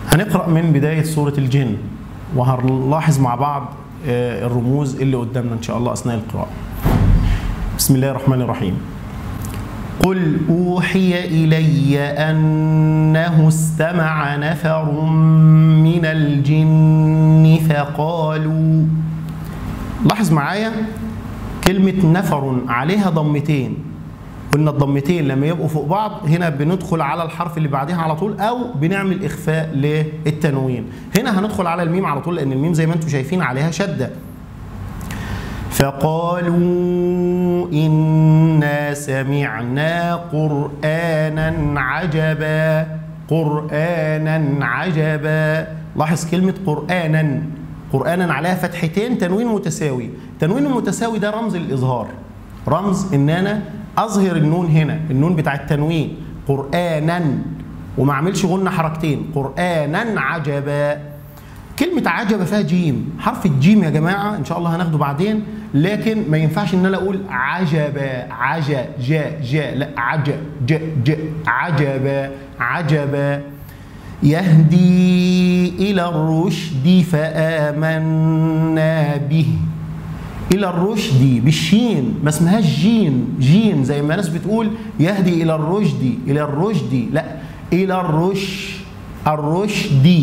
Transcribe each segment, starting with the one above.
هنقرأ من بداية سورة الجن وهنلاحظ مع بعض الرموز اللي قدامنا إن شاء الله أثناء القراءة. بسم الله الرحمن الرحيم. قل أوحي إلي أنه استمع نفر من الجن فقالوا. لاحظ معايا كلمة نفر عليها ضمتين. قلنا الضمتين لما يبقوا فوق بعض هنا بندخل على الحرف اللي بعدها على طول أو بنعمل إخفاء للتنوين. هنا هندخل على الميم على طول لأن الميم زي ما انتم شايفين عليها شدة. فقالوا إنا سمعنا قرآنا عجبا. قرآنا عجبا. لاحظ كلمة قرآنا. قرآنا عليها فتحتين تنوين متساوي. التنوين المتساوي ده رمز الإظهار. رمز إن أنا أظهر النون هنا، النون بتاع التنوين قرآنا وما أعملش غنة حركتين. قرآنا عجبا. كلمة عجبا فيها جيم، حرف الجيم يا جماعة إن شاء الله هناخده بعدين، لكن ما ينفعش إن أنا أقول عجبا عجا جا جا، لا عجا جا جا عجبا عجبا. يهدي إلى الرشد فآمنا به. إلى الرشد بالشين ما اسمهاش جين، جين زي ما ناس بتقول يهدي إلى الرشد، إلى الرشد، لا إلى الرشد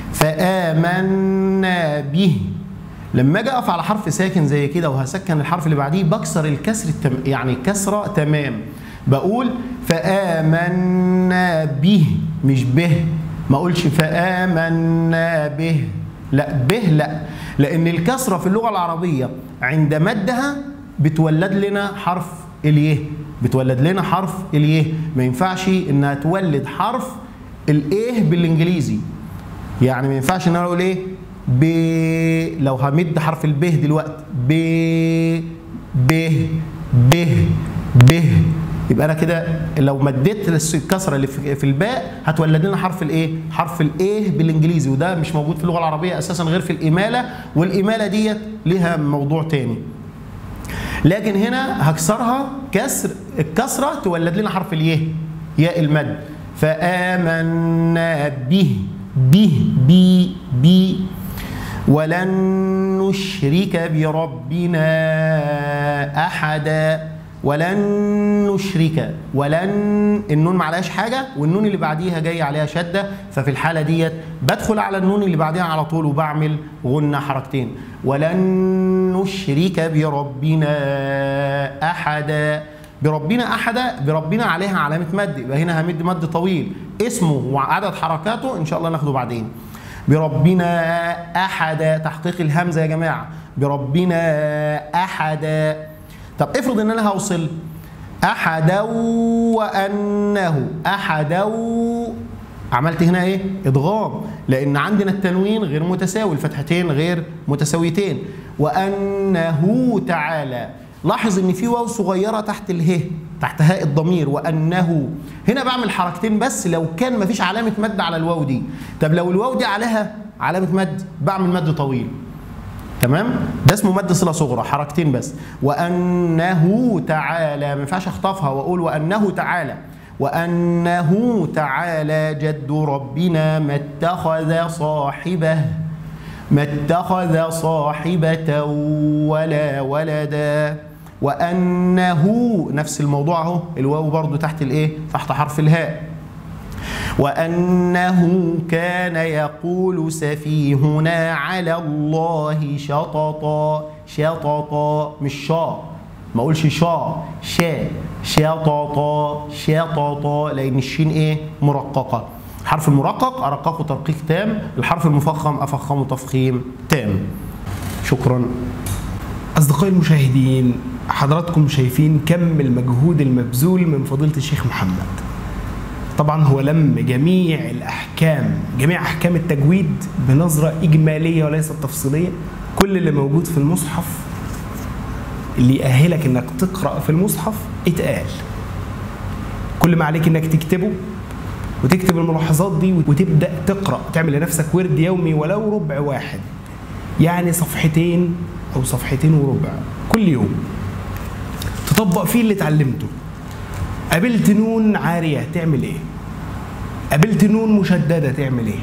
فآمنا به. لما اجي اقف على حرف ساكن زي كده وهسكن الحرف اللي بعديه بكسر الكسر يعني كسره تمام. بقول فآمنا به مش به. ما اقولش فآمنا به، لا به لا، لان الكسره في اللغه العربيه عند مدها بتولد لنا حرف اليه، بتولد لنا حرف اليه. ما ينفعش انها تولد حرف الايه بالانجليزي. يعني ما ينفعش ان انا اقول ايه ب، لو همد حرف الب دلوقتي ب ب ب ب، يبقى انا كده لو مديت الكسره اللي في الباء هتولد لنا حرف الايه؟ حرف الايه بالانجليزي، وده مش موجود في اللغه العربيه اساسا غير في الاماله، والاماله ديت ليها موضوع تاني. لكن هنا هكسرها كسر، الكسره تولد لنا حرف اليه، ياء المد. فآمنا به به بي بي ولن نشرك بربنا أحدا. ولن نشرك، ولن النون معلهاش حاجة والنون اللي بعديها جاي عليها شدة، ففي الحالة ديت بدخل على النون اللي بعديها على طول وبعمل غنة حركتين. ولن نشرك بربنا أحدا. بربنا أحدا، بربنا عليها علامة مد، يبقى هنا همد مد طويل اسمه وعدد حركاته إن شاء الله ناخده بعدين. بربنا أحدا، تحقيق الهمزة يا جماعة. بربنا أحدا. طب افرض ان انا هوصل احدا وانه احدا، عملت هنا ايه؟ ادغام، لان عندنا التنوين غير متساوي، الفتحتين غير متساويتين. وانه تعالى. لاحظ ان في واو صغيره تحت اله، تحت هاء الضمير. وانه هنا بعمل حركتين بس لو كان مفيش علامه مد على الواو دي. طب لو الواو دي عليها علامه مد بعمل مد طويل. تمام؟ ده اسمه مد صلة صغرى، حركتين بس. وأنه تعالى، ما ينفعش اخطفها واقول وأنه تعالى. وأنه تعالى جد ربنا ما اتخذ صاحبه، ما اتخذ صاحبة ولا ولدا. وأنه نفس الموضوع اهو، الواو برضو تحت الايه؟ تحت حرف الهاء. وأنه كان يقول سفيهنا على الله شططا. شططا مش شا، ما اقولش شا، شا شططا شططا، لأن الشين ايه؟ مرققة. الحرف المرقق أرققه ترقيق تام، الحرف المفخم أفخمه تفخيم تام. شكرا. أصدقائي المشاهدين، حضراتكم شايفين كم المجهود المبذول من فضيلة الشيخ محمد. طبعا هو لم جميع الأحكام، جميع أحكام التجويد بنظرة إجمالية وليست تفصيلية. كل اللي موجود في المصحف اللي يأهلك إنك تقرأ في المصحف اتقال. كل ما عليك إنك تكتبه وتكتب الملاحظات دي وتبدأ تقرأ، تعمل لنفسك ورد يومي ولو ربع واحد، يعني صفحتين أو صفحتين وربع كل يوم، تطبق فيه اللي اتعلمته. قابلت نون عارية تعمل ايه؟ قابلت نون مشددة تعمل ايه؟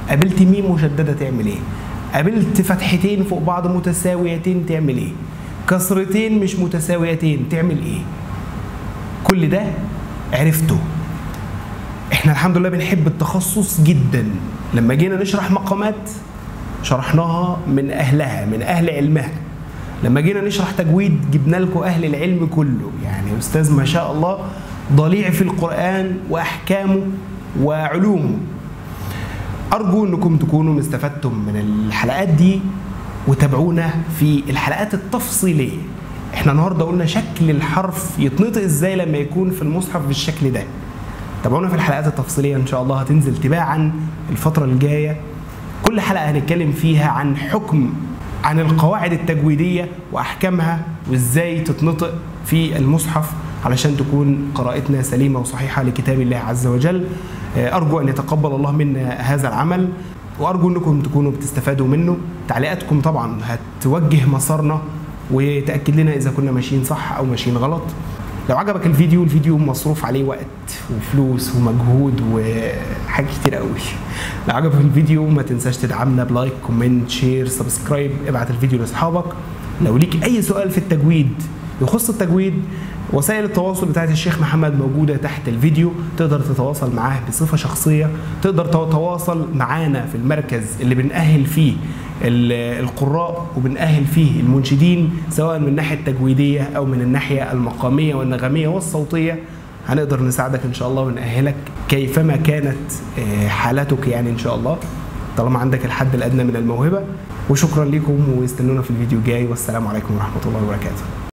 قابلت ميم مشدده تعمل ايه، قابلت فتحتين فوق بعض متساويتين تعمل ايه، كسرتين مش متساويتين تعمل ايه. كل ده عرفته. احنا الحمد لله بنحب التخصص جدا. لما جينا نشرح مقامات شرحناها من اهلها، من اهل علمها. لما جينا نشرح تجويد جبنا لكم اهل العلم كله، يعني استاذ ما شاء الله ضليع في القرآن واحكامه وعلومه. ارجو انكم تكونوا استفدتم من الحلقات دي، وتابعونا في الحلقات التفصيليه. احنا النهارده قلنا شكل الحرف يتنطق ازاي لما يكون في المصحف بالشكل ده. تابعونا في الحلقات التفصيليه ان شاء الله، هتنزل تباعا الفتره الجايه. كل حلقه هنتكلم فيها عن حكم، عن القواعد التجويديه واحكامها وازاي تتنطق في المصحف علشان تكون قراءتنا سليمه وصحيحه لكتاب الله عز وجل. ارجو ان يتقبل الله منا هذا العمل، وارجو انكم تكونوا بتستفادوا منه. تعليقاتكم طبعا هتوجه مسارنا وتاكد لنا اذا كنا ماشيين صح او ماشيين غلط. لو عجبك الفيديو مصروف عليه وقت وفلوس ومجهود وحاجات كتير قوي. لو عجبك الفيديو ما تنساش تدعمنا بلايك، كومنت، شير، سبسكرايب. ابعت الفيديو لاصحابك. لو ليك اي سؤال في التجويد يخص التجويد، وسائل التواصل بتاعت الشيخ محمد موجودة تحت الفيديو، تقدر تتواصل معاه بصفة شخصية. تقدر تتواصل معانا في المركز اللي بنأهل فيه القراء وبنأهل فيه المنشدين، سواء من الناحية التجويدية أو من الناحية المقامية والنغمية والصوتية. هنقدر نساعدك إن شاء الله ونأهلك كيفما كانت حالتك، يعني إن شاء الله طالما عندك الحد الأدنى من الموهبة. وشكرا لكم، واستنونا في الفيديو الجاي، والسلام عليكم ورحمة الله وبركاته.